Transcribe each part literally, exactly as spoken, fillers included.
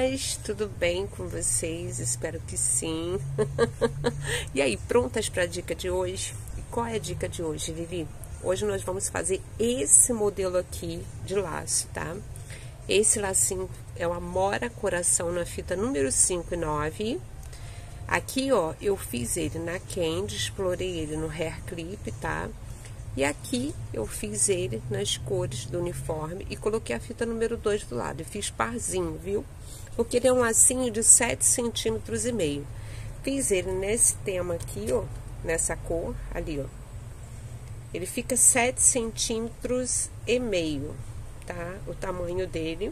meninas, tudo bem com vocês? Espero que sim. E aí, prontas para a dica de hoje? E qual é a dica de hoje, Vivi? Hoje nós vamos fazer esse modelo aqui de laço, tá? Esse lacinho é o Amora Coração na fita número cinco e nove. Aqui, ó, eu fiz ele na Candy, explorei ele no Hair Clip, tá? E aqui eu fiz ele nas cores do uniforme e coloquei a fita número dois do lado. E fiz parzinho, viu? Porque ele é um lacinho de sete centímetros e meio. Fiz ele nesse tema aqui, ó, nessa cor, ali, ó. Ele fica sete centímetros e meio, tá? O tamanho dele.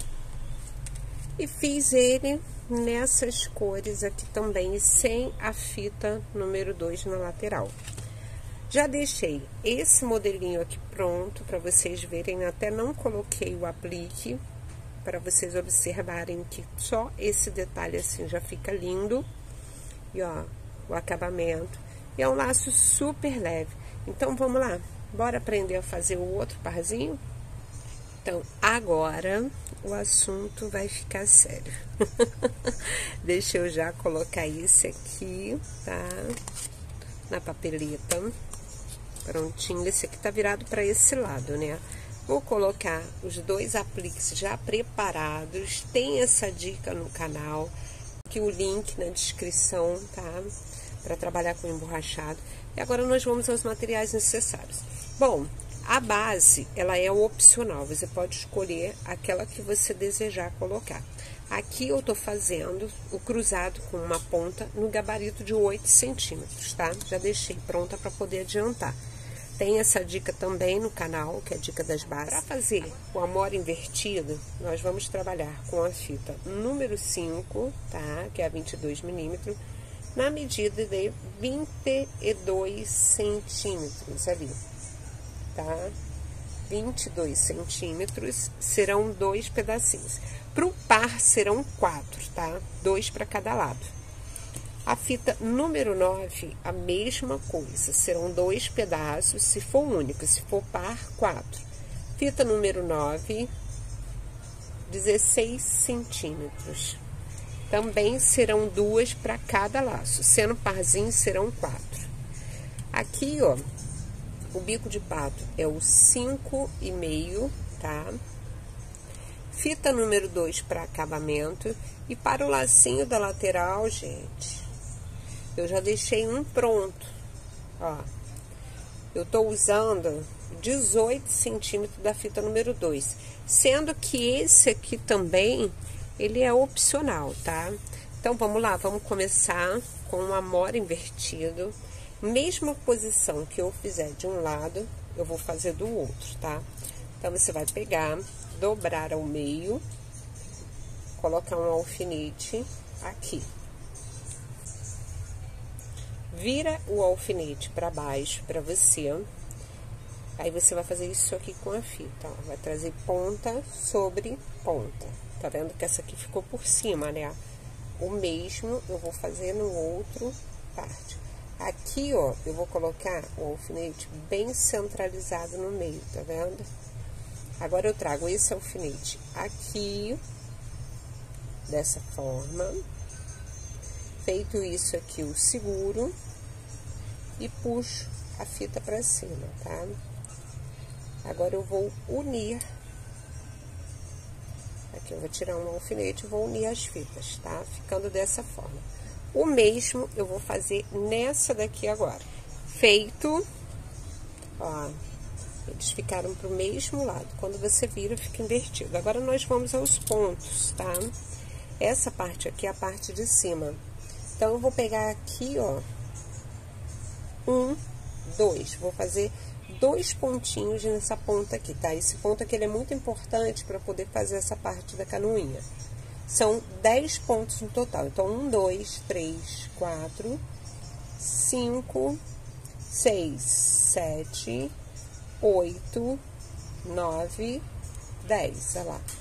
E fiz ele nessas cores aqui também, sem a fita número dois na lateral. Já deixei esse modelinho aqui pronto para vocês verem, até não coloquei o aplique, para vocês observarem que só esse detalhe assim já fica lindo. E ó, o acabamento. E é um laço super leve. Então vamos lá, bora aprender a fazer o outro parzinho? Então agora o assunto vai ficar sério. Deixa eu já colocar esse aqui, tá? Na papeleta. Prontinho, esse aqui tá virado para esse lado, né? Vou colocar os dois apliques já preparados. Tem essa dica no canal, aqui o link na descrição, tá? Para trabalhar com emborrachado. E agora nós vamos aos materiais necessários. Bom, a base, ela é opcional. Você pode escolher aquela que você desejar colocar. Aqui eu tô fazendo o cruzado com uma ponta no gabarito de oito centímetros, tá? Já deixei pronta para poder adiantar. Tem essa dica também no canal, que é a dica das bases. Para fazer o Amora invertido, nós vamos trabalhar com a fita número cinco, tá? Que é a vinte e dois milímetros, na medida de vinte e dois centímetros ali, tá? vinte e dois centímetros, serão dois pedacinhos. Para o par serão quatro, tá? Dois para cada lado. A fita número nove, a mesma coisa, serão dois pedaços, se for único, se for par, quatro. Fita número nove, dezesseis centímetros. Também serão duas para cada laço, sendo parzinho serão quatro. Aqui, ó, o bico de pato é o cinco e meio, tá? Fita número dois para acabamento. E para o lacinho da lateral, gente, eu já deixei um pronto, ó. Eu tô usando dezoito centímetros da fita número dois. Sendo que esse aqui também, ele é opcional, tá? Então, vamos lá, vamos começar com o Amora invertido. Mesma posição que eu fizer de um lado, eu vou fazer do outro, tá? Então, você vai pegar, dobrar ao meio, colocar um alfinete aqui. Vira o alfinete para baixo para você. Aí, você vai fazer isso aqui com a fita, ó. Vai trazer ponta sobre ponta. Tá vendo que essa aqui ficou por cima, né? O mesmo eu vou fazer no outro parte. Aqui, ó, eu vou colocar o alfinete bem centralizado no meio, tá vendo? Agora, eu trago esse alfinete aqui, dessa forma. Feito isso aqui, eu seguro e puxo a fita pra cima, tá? Agora, eu vou unir. Aqui, eu vou tirar um alfinete e vou unir as fitas, tá? Ficando dessa forma. O mesmo eu vou fazer nessa daqui agora. Feito, ó, eles ficaram pro mesmo lado. Quando você vira, fica invertido. Agora, nós vamos aos pontos, tá? Essa parte aqui é a parte de cima. Então, eu vou pegar aqui, ó, um, dois. Vou fazer dois pontinhos nessa ponta aqui, tá? Esse ponto aqui, ele é muito importante para poder fazer essa parte da canoinha. São dez pontos no total. Então, um, dois, três, quatro, cinco, seis, sete, oito, nove, dez. Olha lá.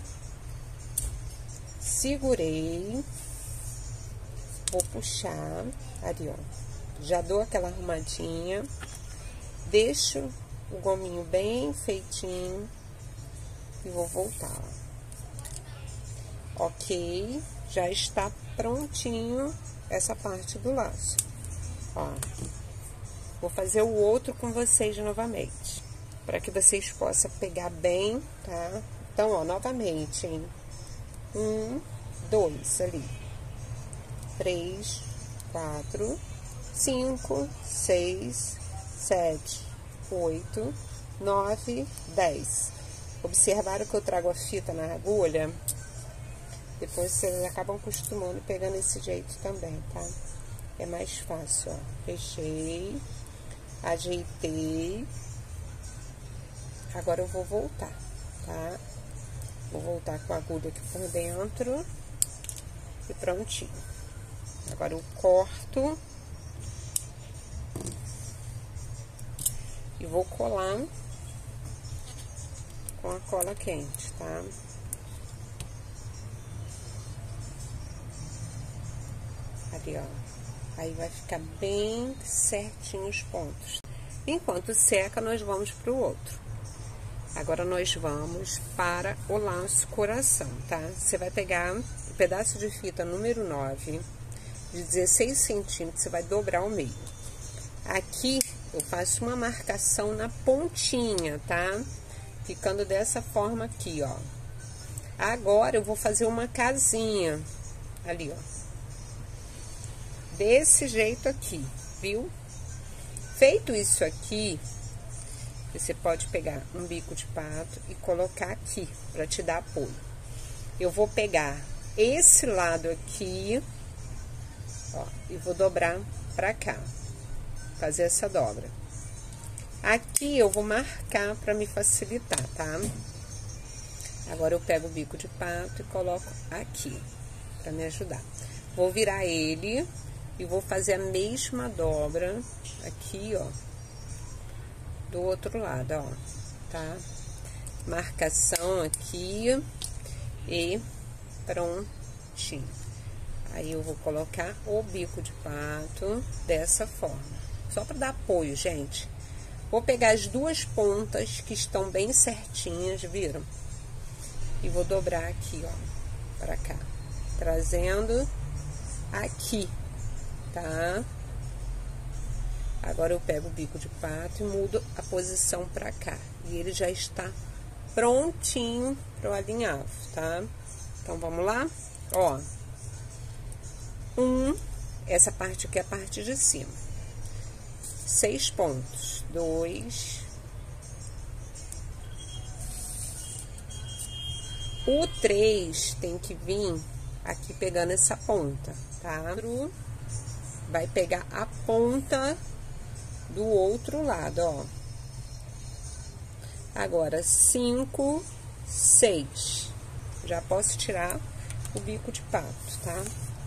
Segurei. Vou puxar. Ali, ó. Já dou aquela arrumadinha. Deixo o gominho bem feitinho. E vou voltar, ó. Ok, já está prontinho essa parte do laço. Ó, vou fazer o outro com vocês novamente, para que vocês possam pegar bem, tá? Então, ó, novamente, hein? Um, dois ali. Três, quatro, cinco, seis, sete, oito, nove, dez. Observaram que eu trago a fita na agulha? Depois vocês acabam acostumando e pegando esse jeito também, tá? É mais fácil, ó. Fechei, ajeitei. Agora eu vou voltar, tá? Vou voltar com a agulha aqui por dentro. E prontinho. Agora eu corto. E vou colar com a cola quente, tá? Ali, ó. Aí vai ficar bem certinho os pontos. Enquanto seca, nós vamos pro outro. Agora, nós vamos para o laço coração, tá? Você vai pegar um pedaço de fita número nove, de dezesseis centímetros, você vai dobrar ao meio. Aqui, eu faço uma marcação na pontinha, tá? Ficando dessa forma aqui, ó. Agora, eu vou fazer uma casinha ali, ó. Desse jeito aqui, viu? Feito isso aqui, você pode pegar um bico de pato e colocar aqui, pra te dar apoio. Eu vou pegar esse lado aqui, ó, e vou dobrar pra cá. Fazer essa dobra. Aqui eu vou marcar pra me facilitar, tá? Agora eu pego o bico de pato e coloco aqui, pra me ajudar. Vou virar ele e vou fazer a mesma dobra aqui, ó, do outro lado, ó, tá? Marcação aqui e prontinho. Aí eu vou colocar o bico de pato dessa forma, só para dar apoio, gente. Vou pegar as duas pontas que estão bem certinhas, viram? E vou dobrar aqui, ó, pra cá, trazendo aqui, tá? Agora eu pego o bico de pato e mudo a posição pra cá. E ele já está prontinho pro alinhavo, tá? Então, vamos lá? Ó. Um, essa parte aqui é a parte de cima. Seis pontos. Dois. O três tem que vir aqui pegando essa ponta, tá? Vai pegar a ponta do outro lado, ó. Agora, cinco, seis. Já posso tirar o bico de pato, tá?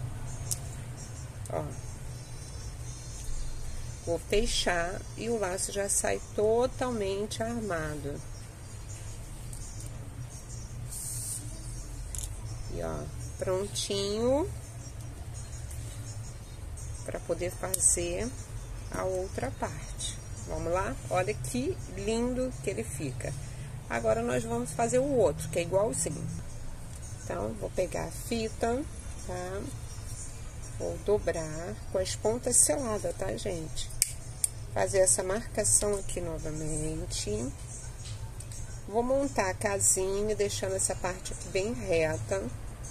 Ó. Vou fechar e o laço já sai totalmente armado. E, ó, prontinho para poder fazer a outra parte. Vamos lá? Olha que lindo que ele fica. Agora, nós vamos fazer o outro, que é igualzinho. Então, vou pegar a fita, tá? Vou dobrar com as pontas seladas, tá, gente? Fazer essa marcação aqui novamente. Vou montar a casinha, deixando essa parte aqui bem reta.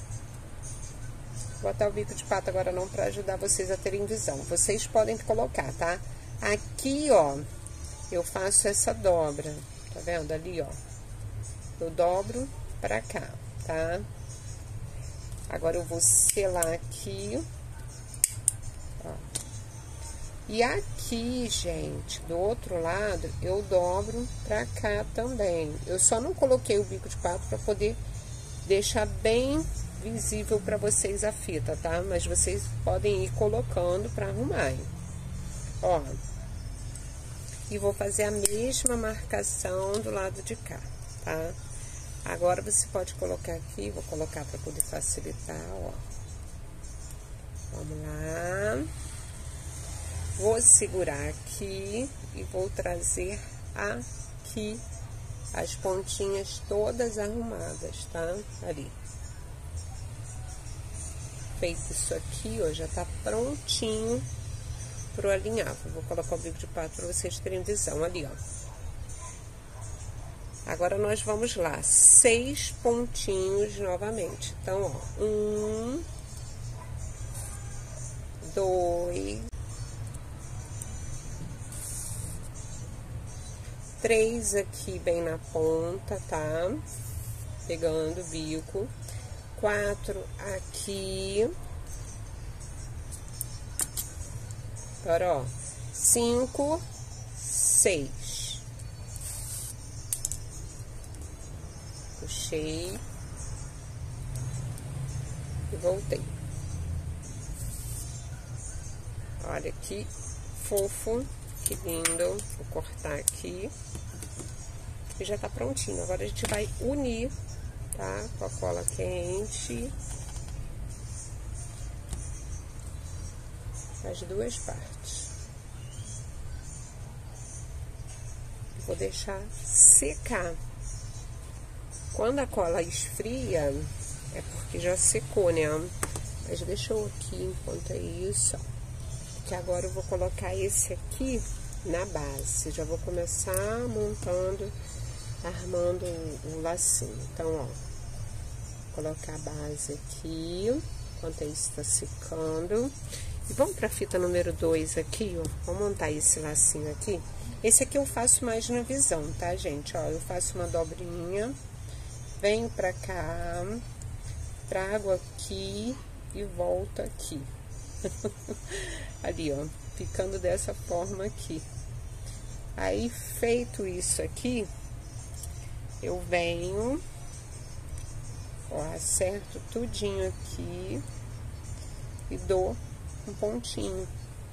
Vou botar o bico de pato agora não para ajudar vocês a terem visão. Vocês podem colocar, tá? Aqui, ó, eu faço essa dobra. Tá vendo ali, ó? Eu dobro pra cá, tá? Agora eu vou selar aqui. Ó. E aqui, gente, do outro lado, eu dobro pra cá também. Eu só não coloquei o bico de pato pra poder deixar bem visível pra vocês a fita, tá? Mas vocês podem ir colocando pra arrumar. Ó. E vou fazer a mesma marcação do lado de cá, tá? Agora, você pode colocar aqui, vou colocar pra poder facilitar, ó. Vamos lá. Vou segurar aqui e vou trazer aqui as pontinhas todas arrumadas, tá? Ali. feito isso aqui, ó, já tá prontinho pro alinhavo. Vou colocar o bico de pato para vocês terem visão ali, ó. Agora, nós vamos lá, seis pontinhos novamente. Então, ó, um, dois, três aqui bem na ponta, tá? Pegando o bico. Quatro aqui. Agora, ó, cinco, seis. Puxei. E voltei. Olha que fofo, que lindo. Vou cortar aqui. E já tá prontinho. Agora a gente vai unir, tá? Com a cola quente. As duas partes. Vou deixar secar. Quando a cola esfria, é porque já secou, né? Mas deixa eu aqui enquanto é isso, ó. Que agora eu vou colocar esse aqui na base. Já vou começar montando, armando o, o lacinho. Então, ó, vou colocar a base aqui, enquanto isso tá secando. E vamos pra fita número dois aqui, ó. Vou montar esse lacinho aqui. Esse aqui eu faço mais na visão, tá, gente? Ó, eu faço uma dobrinha, venho pra cá, trago aqui e volto aqui. Ali, ó, ficando dessa forma aqui. Aí, feito isso aqui, eu venho, ó, acerto tudinho aqui e dou um pontinho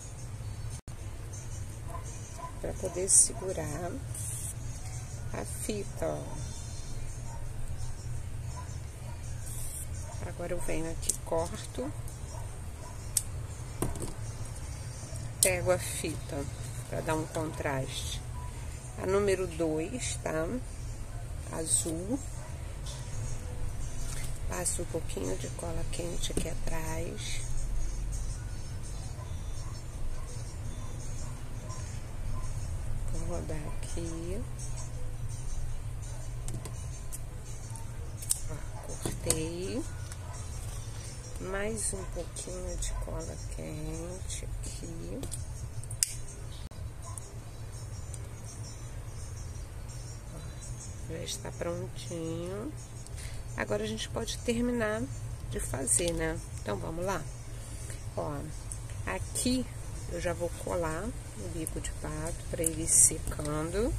para poder segurar a fita, ó. Agora eu venho aqui, corto, pego a fita para dar um contraste, a número dois, tá? Azul, passo um pouquinho de cola quente aqui atrás, vou rodar aqui, ó, cortei, mais um pouquinho de cola quente aqui. Já está prontinho. Agora a gente pode terminar de fazer, né? Então, vamos lá. Ó, aqui eu já vou colar o bico de pato para ele ir secando.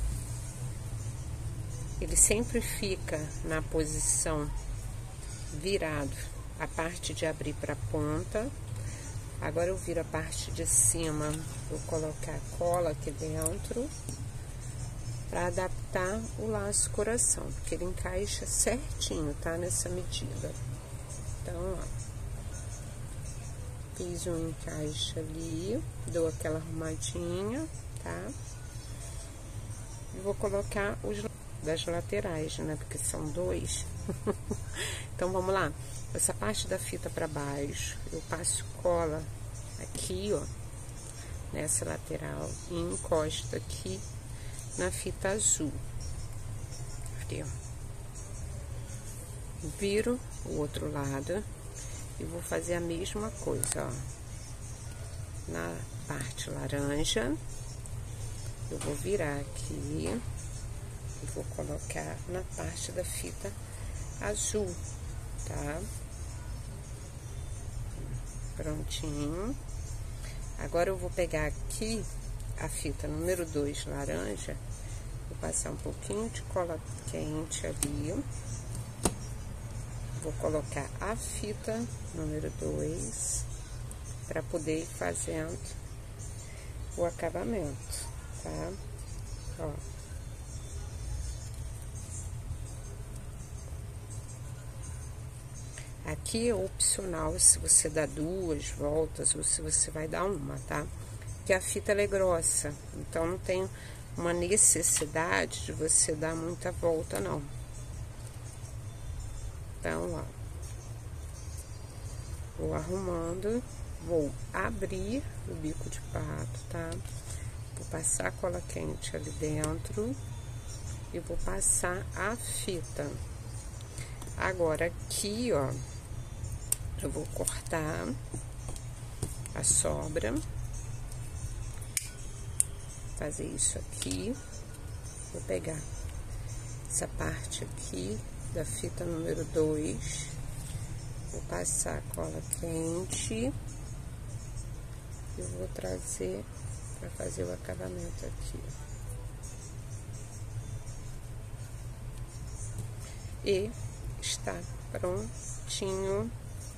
Ele sempre fica na posição virado, a parte de abrir para a ponta. Agora eu viro a parte de cima, vou colocar cola aqui dentro para adaptar o laço coração, porque ele encaixa certinho, tá? Nessa medida. Então, ó, fiz um encaixe ali, dou aquela arrumadinha, tá? E vou colocar os das laterais, né? Porque são dois. Então, vamos lá. Essa parte da fita para baixo, eu passo cola aqui, ó, nessa lateral e encosto aqui na fita azul. Aqui, ó. Viro o outro lado e vou fazer a mesma coisa, ó. Na parte laranja, eu vou virar aqui e vou colocar na parte da fita azul, tá? Prontinho. Agora eu vou pegar aqui a fita número dois laranja, vou passar um pouquinho de cola quente ali, vou colocar a fita número dois para poder ir fazendo o acabamento, tá? Ó. Aqui é opcional se você dá duas voltas ou se você vai dar uma, tá? Porque a fita ela é grossa, então não tem uma necessidade de você dar muita volta, não. Então, ó. Vou arrumando, vou abrir o bico de pato, tá? Vou passar cola quente ali dentro e vou passar a fita. Agora aqui, ó, eu vou cortar a sobra, fazer isso aqui, vou pegar essa parte aqui da fita número dois, vou passar cola quente e vou trazer para fazer o acabamento aqui. E está prontinho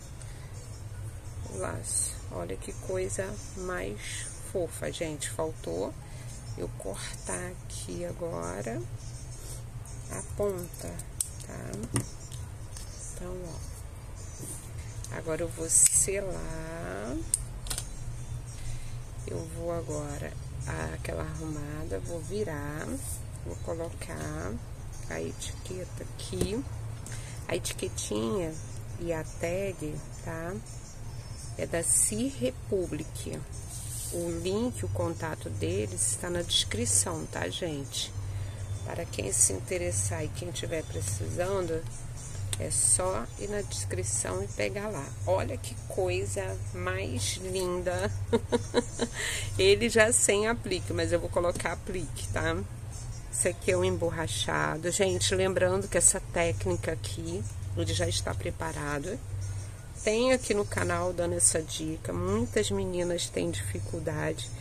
o laço. Olha que coisa mais fofa, gente. Faltou eu cortar aqui agora a ponta, tá? Então, ó. Agora eu vou selar. Eu vou agora, aquela arrumada, vou virar, vou colocar a etiqueta aqui. A etiquetinha e a tag, tá? É da C Republic. O link, o contato deles está na descrição, tá, gente? Para quem se interessar e quem estiver precisando, é só ir na descrição e pegar lá. Olha que coisa mais linda. Ele já sem aplique, mas eu vou colocar aplique, tá? Esse aqui é um emborrachado. Gente, lembrando que essa técnica aqui, ele já está preparado. Tem aqui no canal dando essa dica. Muitas meninas têm dificuldade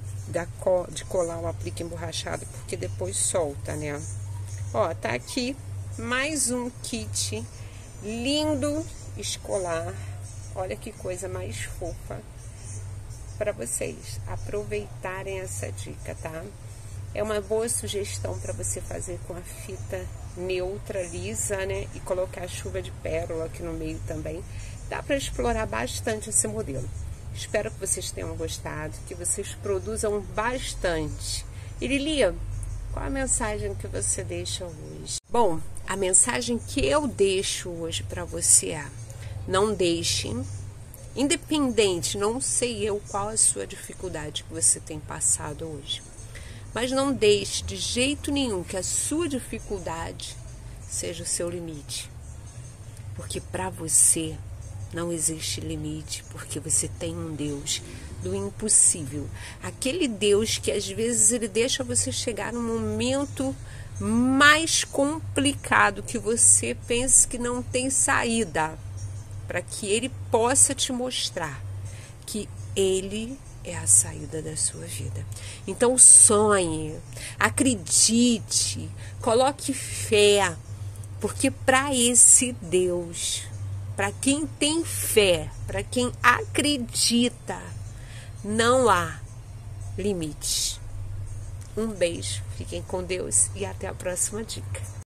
de colar o aplique emborrachado, porque depois solta, né? Ó, tá aqui mais um kit lindo escolar. Olha que coisa mais fofa para vocês aproveitarem essa dica, tá? É uma boa sugestão para você fazer com a fita neutra, lisa, né? E colocar a chuva de pérola aqui no meio também. Dá para explorar bastante esse modelo. Espero que vocês tenham gostado, que vocês produzam bastante. E Lilia, qual a mensagem que você deixa hoje? Bom, a mensagem que eu deixo hoje para você é: não deixe, independente, não sei eu qual a sua dificuldade que você tem passado hoje, mas não deixe de jeito nenhum que a sua dificuldade seja o seu limite. Porque para você não existe limite, porque você tem um Deus do impossível. Aquele Deus que às vezes ele deixa você chegar num momento mais complicado, que você pensa que não tem saída, para que ele possa te mostrar que ele é a saída da sua vida. Então sonhe, acredite, coloque fé, porque para esse Deus, para quem tem fé, para quem acredita, não há limites. Um beijo, fiquem com Deus e até a próxima dica.